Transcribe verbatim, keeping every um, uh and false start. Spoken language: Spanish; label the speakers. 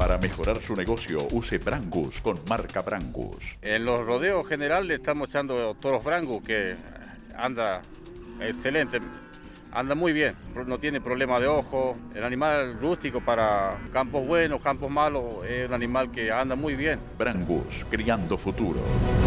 Speaker 1: Para mejorar su negocio, use Brangus con marca Brangus.
Speaker 2: En los rodeos general le estamos echando toros Brangus, que anda excelente, anda muy bien, no tiene problema de ojo. El animal rústico para campos buenos, campos malos, es un animal que anda muy bien.
Speaker 1: Brangus, criando futuro.